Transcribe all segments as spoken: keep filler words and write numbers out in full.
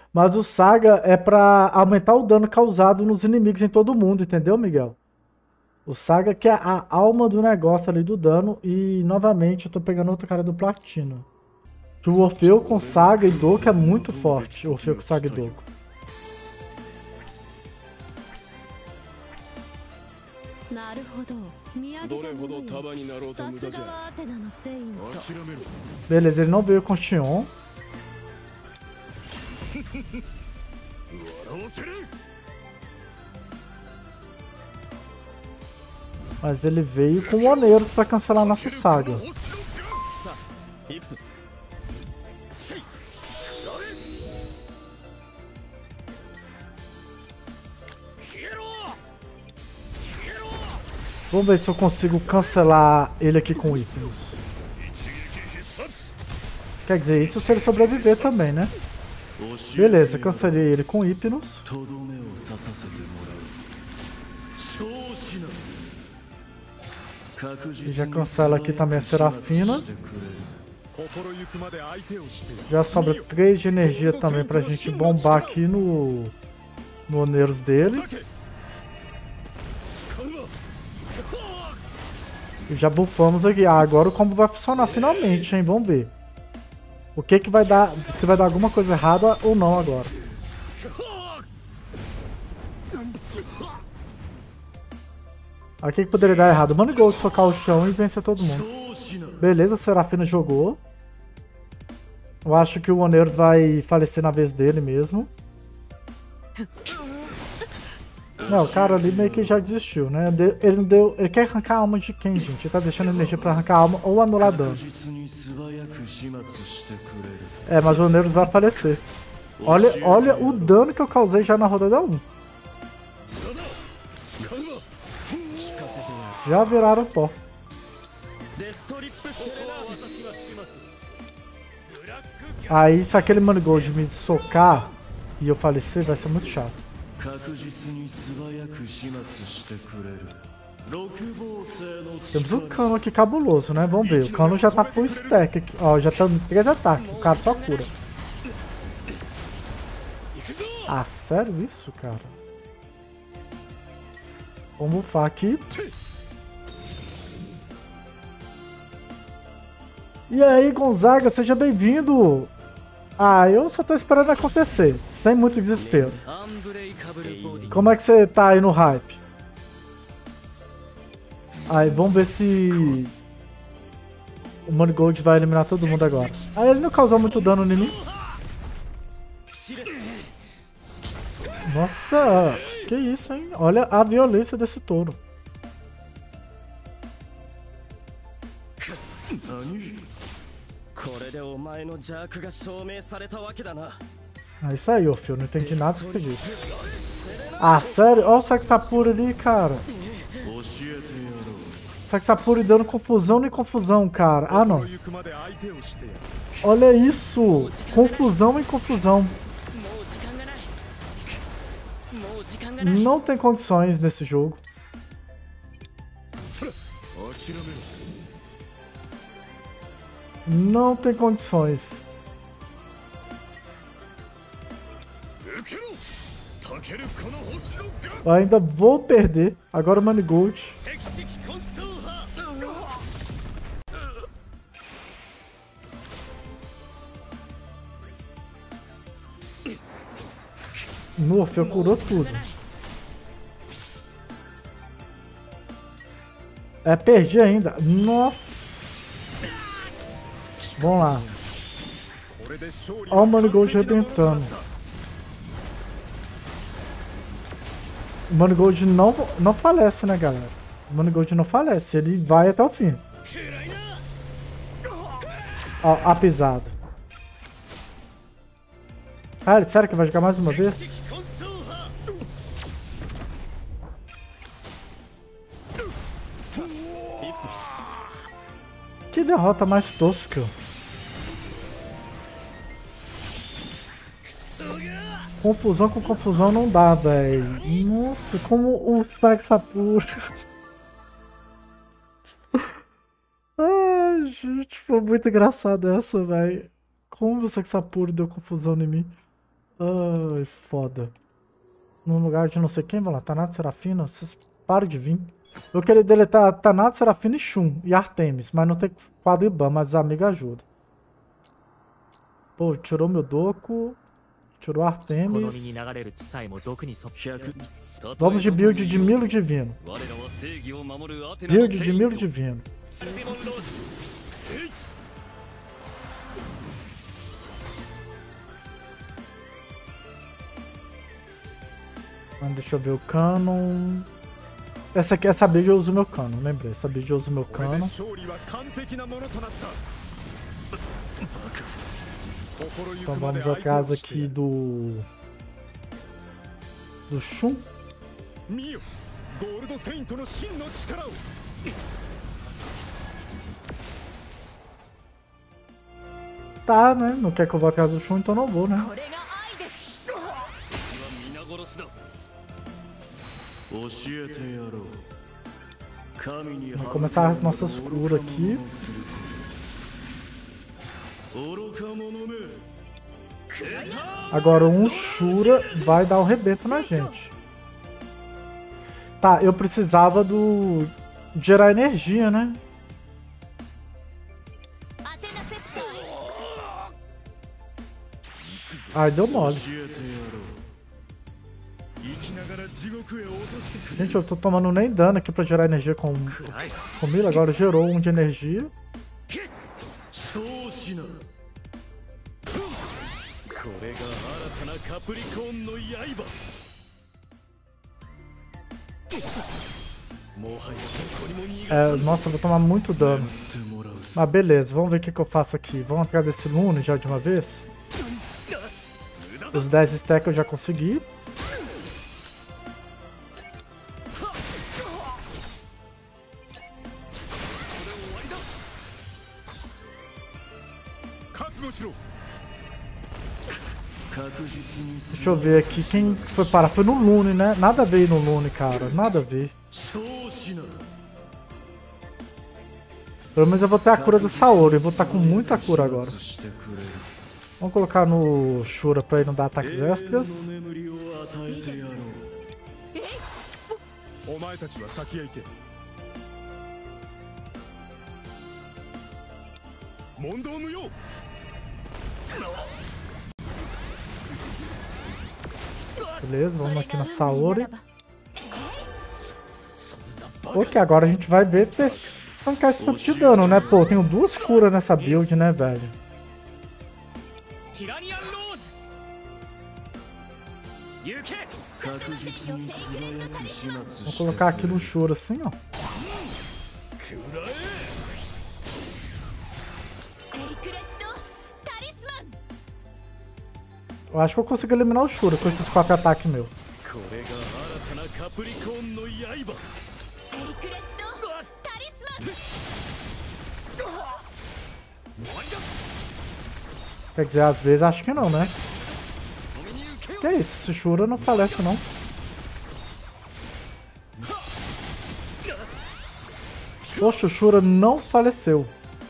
Mas o Saga é pra aumentar o dano causado nos inimigos em todo mundo, entendeu, Miguel? O Saga que é a alma do negócio ali do dano. E novamente eu tô pegando outro cara do Platina. Que o Orfeu com Saga e Doku é muito forte. O Orfeu com Saga e Doku. なるほど。見上げたものよ。さすがはアテナのセイント。 Beleza, ele não veio com Xion. Mas ele veio com o Oneiro pra cancelar nossa saga. Vamos ver se eu consigo cancelar ele aqui com Hypnos. Quer dizer, isso se ele sobreviver também, né? Beleza, cancelei ele com Hypnos. E já cancela aqui também a Serafina. Já sobra três de energia também pra gente bombar aqui no, no Oneiros dele. E já buffamos aqui. Ah, agora o combo vai funcionar finalmente, hein? Vamos ver. O que que vai dar, se vai dar alguma coisa errada ou não agora. Aqui que poderia dar errado. Mano, Gold socar o chão e vencer todo mundo. Beleza, a Serafina jogou. Eu acho que o Oneiros vai falecer na vez dele mesmo. Não, o cara ali meio que já desistiu, né? Ele não deu. Ele quer arrancar a alma de quem, gente? Ele tá deixando energia pra arrancar a alma ou anular dano. É, mas o Oneiros vai falecer. Olha, olha o dano que eu causei já na rodada um. Já viraram pó. Aí, se aquele Manigold me socar e eu falecer, vai ser muito chato. Temos um Cano aqui cabuloso, né? Vamos ver. O Cano já tá full stack aqui. Ó, já tá em três ataques. O cara só cura. Ah, sério isso, cara? Vamos bufar aqui. E aí, Gonzaga, seja bem-vindo! Ah, eu só tô esperando acontecer, sem muito desespero. Como é que você tá aí no hype? Aí, vamos ver se o Manigold vai eliminar todo mundo agora. Aí ele não causou muito dano em mim. Nossa, que isso, hein? Olha a violência desse touro. É isso aí, ô filho, não entendi nada do que você disse. Ah, sério? Olha o Saxapura ali, cara. Saxapura dando confusão e confusão, cara. Ah, não. Olha isso. Confusão e confusão. Não tem condições nesse jogo. Não tem condições. Eu ainda vou perder. Agora o Manigold. No Orfeu curou tudo. É, perdi ainda. Nossa. Vamos lá. Olha o Manigold arrebentando. O Manigold não, não falece, né, galera? O Manigold não falece. Ele vai até o fim. Ó, a pisada. Cara, sério que vai jogar mais uma vez? Que derrota mais tosca. Confusão com confusão não dá, velho. Nossa, como o Saxapura. Ai, gente, foi muito engraçado essa, velho. Como o Saxapura deu confusão em mim. Ai, foda. No lugar de não sei quem, vai lá, Thanatos, Serafina, vocês param de vir. Eu queria deletar Thanatos, Serafina e Shun e Artemis, mas não tem quadro Iban, mas os amigos ajudam. Pô, tirou meu Doku, tirou Artemis. Vamos de build de Milo Divino. Build de Milo Divino. Deixa eu ver o Canon. Essa aqui, essa build eu uso meu Canon, lembrei. Essa build eu uso meu Canon. Então vamos atrás aqui do... do Shun. Tá, né? Não quer que eu vá atrás do Shun, então não vou, né? Vamos começar as nossas curas aqui. Agora um Shura vai dar o rebento na gente. Tá, eu precisava do... de gerar energia, né? Ai, deu mole. Gente, eu tô tomando nem dano aqui pra gerar energia com o Milo. Agora gerou um de energia. É, nossa, eu vou tomar muito dano. Mas beleza, vamos ver o que, que eu faço aqui. Vamos atrás desse Lune já de uma vez. Os dez stacks eu já consegui. Deixa eu ver aqui, quem foi parar? Foi no Lune, né? Nada a ver no Lune, cara. Nada a ver. Pelo menos eu vou ter a cura do Saori. Eu vou estar com muita cura agora. Vamos colocar no Shura pra ele não dar ataques extras. Beleza, vamos aqui na Saori. Ok, agora a gente vai ver se tancar esse tanto de dano, né? Pô, eu tenho duas curas nessa build, né, velho? Vou colocar aqui no Shura assim, ó. Eu acho que eu consigo eliminar o Shura com esses quatro ataques meus. Quer dizer, às vezes acho que não, né? Que é isso? Esse Shura não falece não. Poxa, o Shura não faleceu.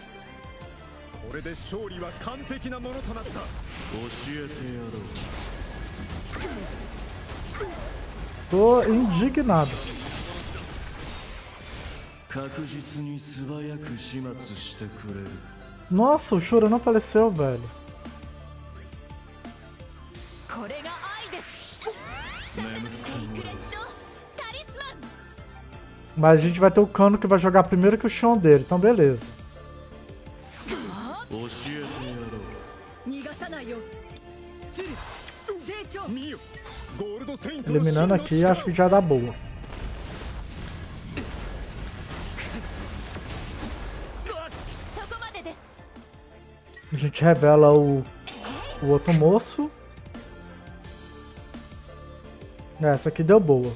Tô indignado. Nossa, o Shura não faleceu, velho. Mas a gente vai ter o Cano que vai jogar primeiro que o chão dele, então beleza. Eliminando aqui, acho que já dá boa. A gente revela o, o outro moço. Essa aqui deu boa.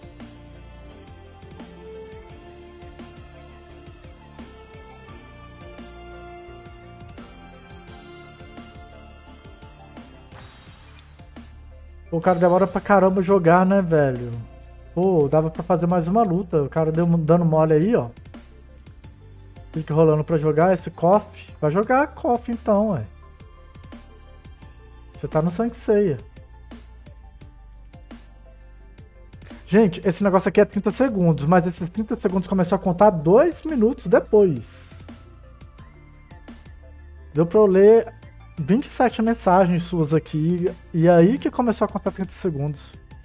O cara demora pra caramba jogar, né, velho? Pô, dava pra fazer mais uma luta. O cara deu dando mole aí, ó. Fica rolando pra jogar esse Koff. Vai jogar Koff então, ué. Você tá no Sangue Ceia. Gente, esse negócio aqui é trinta segundos, mas esses trinta segundos começou a contar dois minutos depois. Deu pra eu ler vinte e sete mensagens suas aqui, e aí que começou a contar trinta segundos.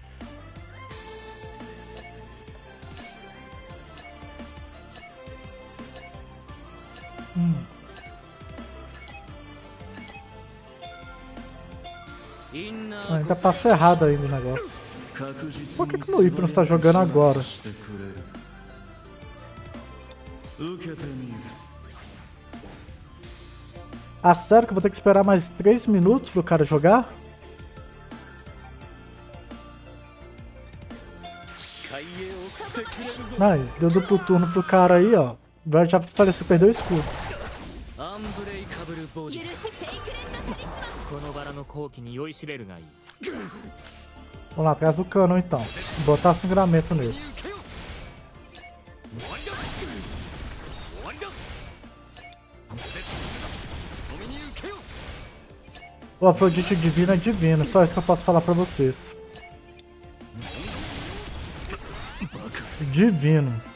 Hum. Ah, ainda passa errado ainda o negócio. Por que, que no Hypnos tá jogando agora? Ah, sério que eu vou ter que esperar mais três minutos pro cara jogar? Ai, deu duplo turno pro cara aí, ó. Vai já parecer perder o escudo. Vamos lá, atrás do cano então. Botar sangramento nele. O Afrodite divino é divino, só isso que eu posso falar pra vocês. Divino.